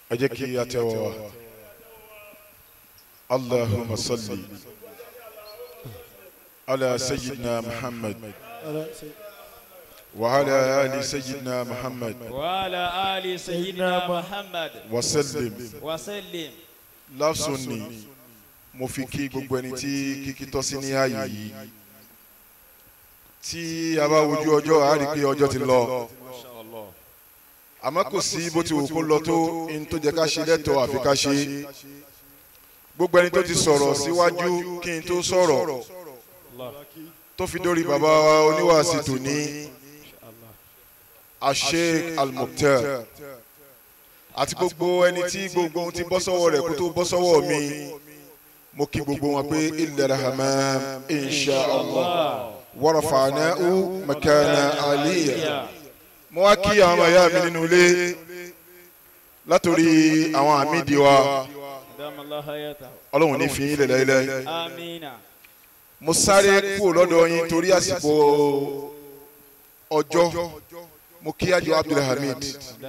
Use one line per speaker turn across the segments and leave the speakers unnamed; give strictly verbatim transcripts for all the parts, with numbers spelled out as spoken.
أجكي يا توا اللهم صل على سيدنا محمد وعلى آل سيدنا محمد
وعلى آل سيدنا محمد
وسلم
وسلم.
lásùnì mo fi kí gbogbo ẹni tí kíkí tọ́ sí ní ààyè yìí tí a bá wojú ọjọ́ a rí pé ọjọ́ ti lọ àmọ́ kò sí bó ti wù kó lọ tó in tó jẹ́ ká ṣe lẹ́tọ̀ọ́ àfi ká ṣe gbogbo ẹni tó ti sọ̀rọ̀ síwájú kí n tó sọ̀rọ̀ tó fi dórí bàbá wa oníwàásí tòní Sheikh Al-Mukhtar àti gbogbo ẹni tí gbogbo ohun ti bọ́ sọ́wọ́ rẹ̀ kó tó bọ́ sọ́wọ́ mi mo kí gbogbo wọn pé ilẹ̀ rahman insha allah wa rafa'nahu makana aliyya mo wá kí àwọn ọmọ ìyá mi nínú ilé látòrí àwọn àmìdí wa ọlọ́run ní fi ilẹ̀ lẹ́lẹ́ mo sáré kúrò lọ́dọ̀ yín torí àsìkò ọjọ́ mo kí àjọ Abdulhamid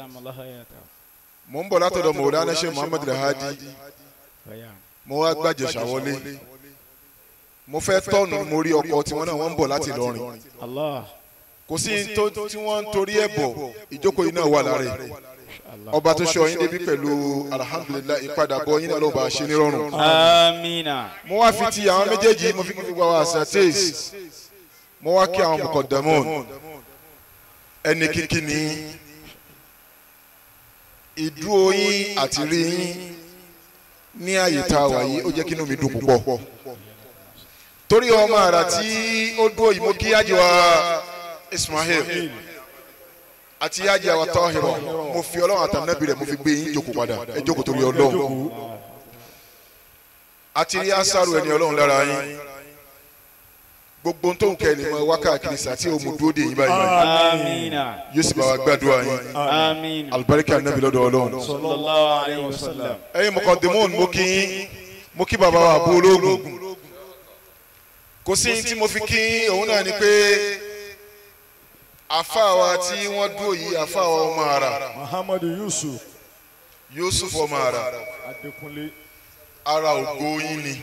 mo ń bọ̀ látọ̀dọ̀ Mawlana Sheikh Muhammad Al-Hadi mo wá gbàjẹ̀ṣà wọlé mo fẹ́ tọ́nù mo rí ọkọ̀ tí wọ́n náà wọ́n ń bọ̀ láti Ìlọrin kò sí tí wọ́n ń torí ẹ̀ bọ̀ ìjókòó yìí náà wà lára ẹ̀ ọba tó ṣọ́ yín débi pẹ̀lú alhamdulilayi ìpadàbọ̀ yín náà ló bá a ṣe nírọ̀rùn.
Amina.
mo wá fi ti àwọn méjèèjì mo fi kí gbogbo àwọn àṣà tèèsì mo wá kí àwọn mukaddamun ẹni kíkí ni ìdúró yín àti rí yín ní àyè tá a wà yìí ó jẹ́ kí inú mi dùn púpọ̀ torí ọmọ àrà tí ó dúró yìí mo kí àjẹwà Ismail àti àjẹwà Tahira mo fi ọlọ́run àtànábì rẹ̀ mo fi gbé yín jókòó padà ẹ jókòó torí ọlọ́run àti rí asaru ẹni ọlọ́run lára yín gbogbo tó ń kẹ́ ẹ̀ lè mọ wákàkiri sàtí òmu dúró dé yín báyìí
Amina.
yóò sì bá wa gbàdúrà yín
Amina.
alibarika anabi lọ́dọ̀ ọlọ́run
sallallahu alayhi wa sallam.
ẹ̀yin mọ̀kàndínmọ́ọ̀nù mo kí yín mo kí bàbá wa Abu Ológun kò sí tí mo fi kí òun náà ni pé àfáàwa tí wọ́n dúró yìí àfáàwa ọmọ ara
Muhammadu Yusuf
Yusuf ọmọ ara
Adékúnlé
ara ògo yín ni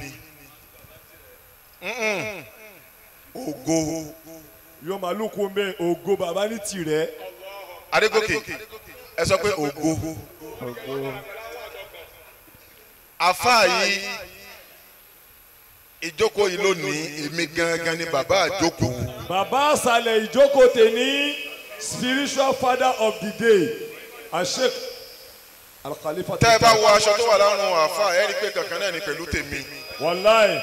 ògo
yóò máa lóko mẹ ògo bàbá ní tirẹ̀.
Adégòkè ẹ sọ pé ògo àfáà yìí ìjókòó yìí lónìí èmi gangan ni bàbá àjókòó.
bàbá àṣàlẹ̀ ìjókòó tèmi spiritual father of the day Sheikh Al-Khalifa.
tẹ́ ẹ bá wọ aṣọ tó wà lárùn àfáà ẹ rí i pé kankan náà ni pẹ̀lú tèmi.
wàláì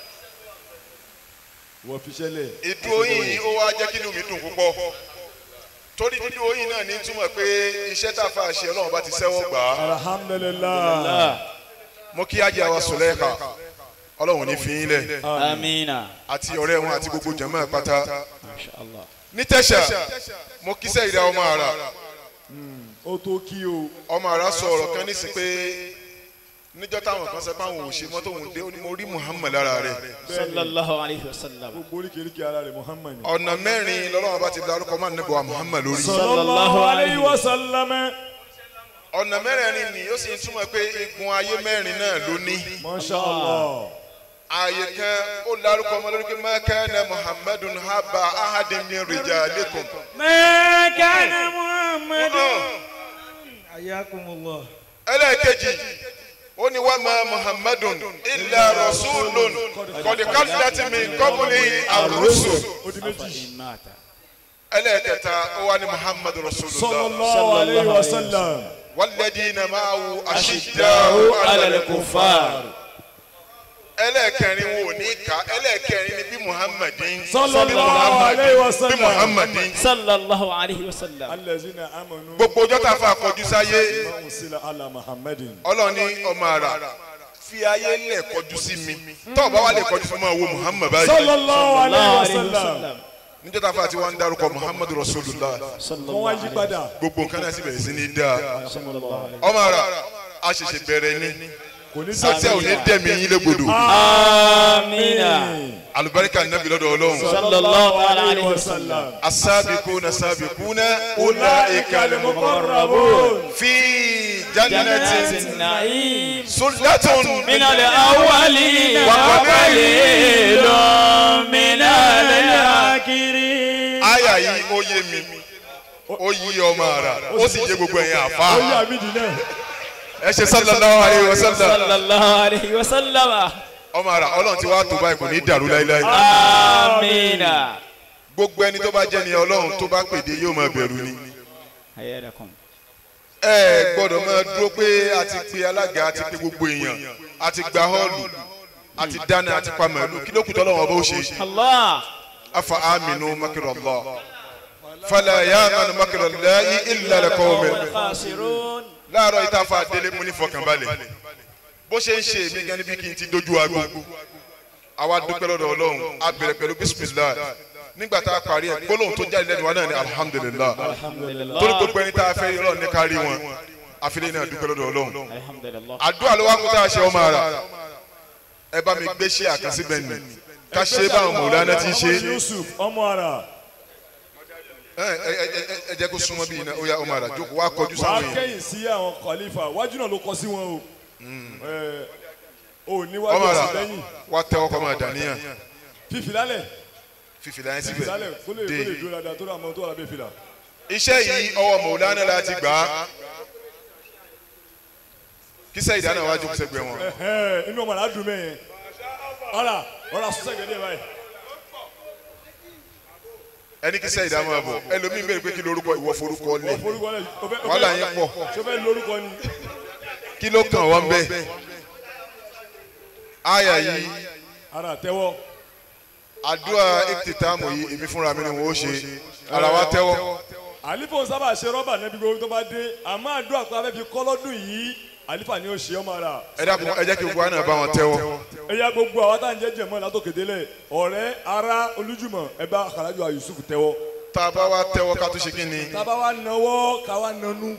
wọ́n fi ṣẹlẹ̀.
ìdúró yìí ó wá jẹ́ kí inú mi dùn púpọ̀ torí dídúró yìí náà ní túmọ̀ pé iṣẹ́ tá a fa àṣẹ ọlọ́run bá ti sẹ́wọ́ gbà á.
alhamdulilah.
mo kí ajé àwa Sùlẹ́kà ọlọ́run ní fi yín lẹ̀.
Amina.
àti ọ̀rẹ́ wọn àti gbogbo jàmáà pátá.
Masha Allah.
ní tẹ̀sà mo kí sẹ́ ìdá ọmọ àrà.
ó tó kí o.
ọmọ àrà sọ ọ̀rọ̀ kan nísìnyí pé níjọ́ táwọn kan sọ pé àwọn ò ṣe mọ́tò òun dé mo rí Muhammad lára rẹ̀.
sallallahu alayhi wa sallam.
gbogbo oríkèéríkèé ara rẹ̀ Muhammad.
ọ̀nà mẹ́rin lọ́lọ́run bá ti darúkọ máa nẹ́bọ̀ wa Muhammad lórí.
sallallahu alayhi wa sallam.
ọ̀nà mẹ́rin ni ó sì ń túmọ̀ pé igun ayé mẹ́rin náà ló ní.
Masha Allah.
ààyè kan ó darúkọ ọmọ lórí pé ma kana Muhammadun haba ahadin min rijalikum.
ma kana Muhammadun. ayakumullah.
ẹlẹ́ẹ̀kejì ó ní wa ma Muhammadun illa rasulun qad khalat min qablihi ar-rusul. ẹlẹ́ẹ̀kẹta ó wà ní Muhammadu rasulullah.
sallallahu alayhi wa sallam.
walladhina ma'ahu ashidda'u 'ala al-kuffar. ẹlẹ́ẹ̀kẹrin wo ní ká ẹlẹ́ẹ̀kẹrin ni bí Muhammadin.
sallallahu alayhi wa sallam.
bí Muhammadin.
sallallahu alayhi wa sallam.
allazina amanu.
gbogbo ọjọ́ tá a fa àkọjú sáyé.
ma unsila ala Muhammadin.
ọlọ́run ní ọmọ ara fi ayé lẹ̀ kọjú sí mi tó o bá wà lè kọjú sí mi máa wo Muhammad báyìí.
sallallahu alayhi wa sallam.
níjọ́ tá a fa àti wọn dárúkọ Muhammadu rasulullah.
wọ́n wá yí padà.
gbogbo nǹkan náà sì bẹ̀rẹ̀ sí ní dáa. ọmọ ara a ṣẹ̀ṣẹ̀ bẹ̀rẹ̀ ní. sọ́tí ẹ̀ ò ní dẹ̀mí yín légbodò.
Amina.
alubarika nabi lọ́dọ̀ Ọlọ́run.
sallallahu alayhi wa sallam.
asabiquna sabiquna ulaika al-muqarrabun fi جنة
النعيم
سلة
من الأولين وقليل من الآخرين.
àyà yìí ó yé mi ó yí ọmọ ara ó sì yé gbogbo ẹ̀yin àfa.
ó yà mí dì náà.
ẹ ṣe sallallahu alayhi wa sallam.
sallallahu alayhi wa sallam.
ọmọ ara ọlọ́run ti wá tó báyìí kò ní dàrú láíláí.
amiina.
gbogbo ẹni tó bá jẹ́ ni ọlọ́run tó bá pèdé yóò máa bẹ̀rù ni.
ayédèkùn.
ẹ gbọ́dọ̀ máa dúró pé a ti pe alága a ti pe gbogbo èèyàn a ti gba họ́ọ̀lù a ti dáná a ti pa màálù kí ló kù tọ́lọ́wọ́n bó ṣe.
Allah.
afa aminu makirallah fala yamanu makirallahi illa alqawmul
khasirun.
láàárọ̀ ìta fa délé mú ní fọkànbalẹ̀ bó ṣe ń ṣe èmi gan níbi kí n ti dojú aago àwa dúpẹ́ lọ́dọ̀ ọlọ́run a bẹ̀rẹ̀ pẹ̀lú bismillah nígbà tá a parí ẹ̀ gbólóhùn tó jáde lẹ́nu wa náà ni alhamdulillah torí gbogbo ẹni tá a fẹ́ ọlọ́run ní kárí wọn àfilẹ́ náà dúpẹ́ lọ́dọ̀ ọlọ́run àdúrà ló wá kó tá a ṣe ọmọ ara ẹ bá mi gbé ṣe àkànṣe bẹ́ẹ̀ ni ká ṣe báwọn mọ̀lánà ti ṣe.
Yusuf ọmọ ara.
ẹ ẹ ẹ jẹ́ kó súnmọ́ bí iná ó yá ọmọ ara jókòó wá kọjú sáwọn
wàá kẹ́yìn sí àwọn kọ́lífà wájú náà ló kọ sí wọn o. ò ní wájú
ọmọ ara
sí lẹ́yìn.
wá tẹ́wọ́ kọ́ máa dàníyàn
fífi lálẹ̀.
fífìlà yẹn
fífi
síbẹ̀
lálẹ̀ kó lè kó lè dúró dáadáa tó rà mọ́ tó wà lábẹ́ fìlà.
iṣẹ́ yìí ọwọ́ mọ̀lánà láti gbà á kíṣẹ́ ìdáná wájú kó sẹ́gbẹ̀ẹ́ wọn.
inú ọmọ àdùn mẹ́yẹn ọ̀rà ọ̀rà sọ́sẹ̀ gẹ́gẹ́ báyìí.
ẹni kíṣẹ́ ìdáná wà bọ̀ ẹlòmíín bẹ̀rẹ̀ pé kí lórúkọ ìwọ forúkọ lẹ̀
forúkọ lẹ̀
wàhálà yẹn pọ̀
ṣé fẹ́ lórúkọ ni.
kí ló kàn wọ́n bẹ́ẹ̀ àyà yìí
ara tẹ́wọ́.
àdúrà ìkìtàmù yìí èmi fúnra mi ni wọ́n ó ṣe ara wa tẹ́wọ́.
àlífò sábà ṣe rọ́bà nẹ́bí gbogbo tó bá dé àmọ́ àdúrà pé abẹ́ fi kọ́ lọ́dún yìí àlífà ni ó ṣe ọmọ ara.
ẹ dákun ẹ jẹ́ kí gbogbo àná bá wọn tẹ́wọ́.
ẹ yá gbogbo àwọn tá à ń jẹ́ jẹ̀mọ́ látòkè délẹ̀ ọ̀rẹ́ ara olújùmọ̀ ẹ bá Àkàlájù Yusuf tẹ́wọ́.
tá a bá wa tẹ́wọ́ ká tó ṣe kí ni.
tá a bá wa nawọ́ ká wa nanú.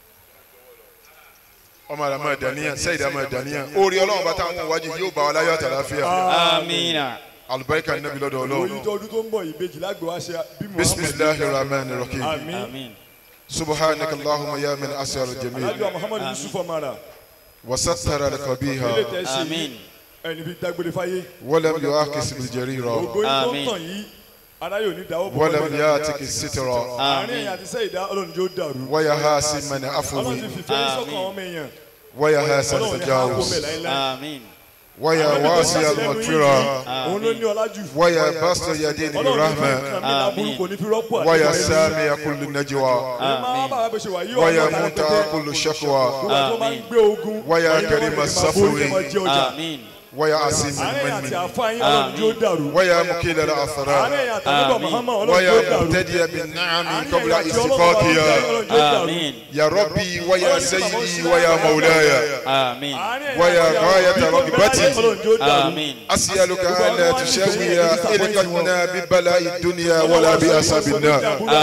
ọmọ àdàmọ́ ẹ̀dàníyàn sẹ́yìn àmọ́ ẹ̀dàníyàn orí ọlọ́run bá táwọn wájú yóò bá wa láyọ̀ àtàláfíà.
amiina.
alubarika nabi lọ́dọ̀
òyìn
ọlọ́run.
tó ọdún tó ń bọ̀ yìí bèjì lágbè wá ṣe bí mo.
bisimilahi rahman rahim.
àmín.
subhanaka allahumma ya min asar jamil.
Àkàlájù Muhammadu Yusuf ọmọara.
wasatara alkabiha.
ilé tẹ́ ṣe
àmín.
ẹni bí dágbére fáyé.
walam yuakis biljarira.
ògo yìí tó ń tàn yìí ara yóò ní dáwọ́ bọ̀.
walam yatiki sitra.
àárín ẹ̀yà àti sẹ́yìn dá ọlọ́run yóò dàrú.
waya hasi man
ọlọ́run
afuwi.
ti fìfẹ́ yín sọ́kàn ọmọ èèyàn.
waya hasan
ọlọ́run ní ká kó
tajawuz.
mẹ́ láíláí.
amiin.
waya wasi almakfira.
òun ló ní ọlá jù.
waya basta yadini
ọlọ́run ní
birahma.
fún mi láburú kò ní fi rọ́pò àti
waya
ìwà
sami kulli najwa.
máa bá wa bẹ ṣe wà yí
waya
ọ̀nà
muta kulli shakwa.
wà tó máa ń gbé ogun.
Waya
ẹ̀yin
karima
ọlọ́run ní máa
safwi.
borí, ẹ máa jẹ ọjà.
amiin.
waya asim
àárín ẹ̀yà
manni.
àti àfáàyín ọlọ́run yóò dàrú.
waya mukila al-athrar.
àárín ẹ̀yà àti àdúgbò Muhammad ọlọ́run
waya
yóò dàrú.
mubtadiya bin na'ami
àárín
qabla
ẹ̀yà àti ọlọ́run
istiqaqiha.
ọlọ́run yóò dàrú.
amiin.
ya rabbi waya sayyidi waya maulaya.
amiin.
àárín ẹ̀yà
Waya
àti àwọn
ghayata
ọlọ́run
ragbati.
yóò dàrú.
amiin.
as'aluka an la tushawiya ilqatna bi bala'i dunya wala bi asabin nar.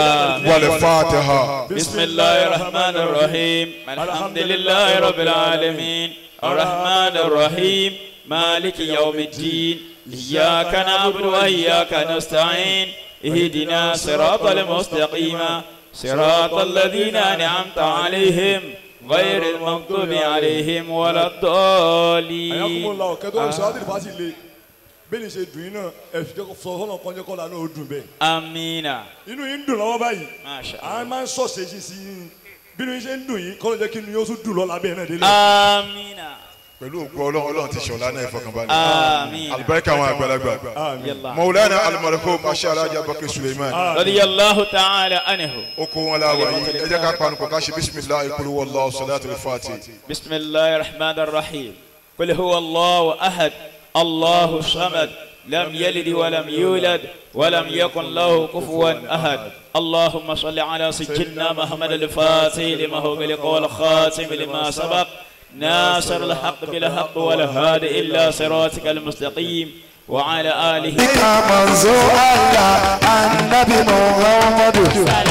wal fatiha.
بسم الله الرحمن الرحيم الحمد لله رب العالمين الرحمن الرحيم مالك يوم الدين إياك نعبد وإياك نستعين اهدنا صراط المستقيم صراط الذين أنعمت عليهم غير المغضوب عليهم ولا الضالين
ayakumọ̀lá ọ̀kẹ́tọ́ ìṣòwádìí fásitì le bẹ́ẹ̀ ni ṣe dùn yín náà ẹ̀fì jẹ́ sọ́nà kọ́njẹ́ kọ́lá náà ó dùn bẹ́ẹ̀.
آمين
inú yín ń dùn lọ́wọ́ báyìí
ما شاء
à ń
الله
máa ń sọ̀sẹ̀ ṣe sí i bínú yín ṣe ń dùn yín kọ́lọ́ jẹ́ kí inú yóò tún dùn lọ́la bẹ́ẹ̀ náà délé.
آمين
pẹ̀lú ògbó ọlọ́run ọlọ́run ti ṣọ̀lá náà ìfọkànbalẹ̀.
آمين
alibarika àwọn àgbàlagbà.
àmín.
maulana almarhum masha Allah Abubakar Suleiman.
رضي الله تعالى عنه
ó kó wọn láwa yìí ẹ jẹ́ ká panu kọ ká ṣe bisimilahi kulu wallahu salatul fati.
بسم الله الرحمن الرحيم قل هو الله أحد الله الصمد لم يلد ولم يولد ولم يكن له كفوا أحد اللهم صل على سيدنا محمد الفاتح لما هو غلق والخاتم لما سبق ناصر الحق بالحق والهادي إلا صراطك المستقيم وعلى آله
منزوع النبي محمد